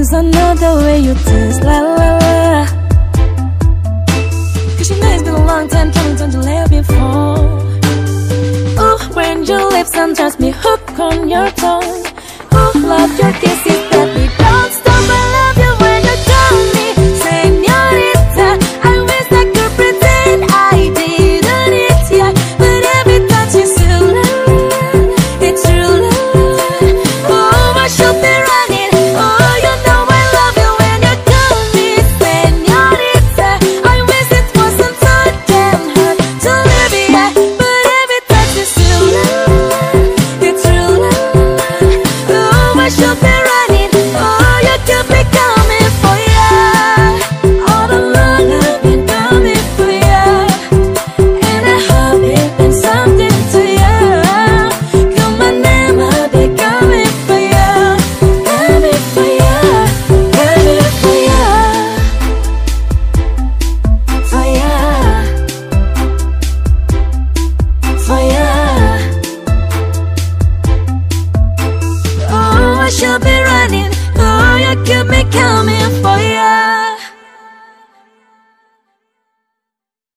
Cause I know the way you taste, la la la. Cause you know it's been a long time coming, don't you let before. Oh, when your lips undress me, hook on your tongue. Oh, love your kisses that we don't stop.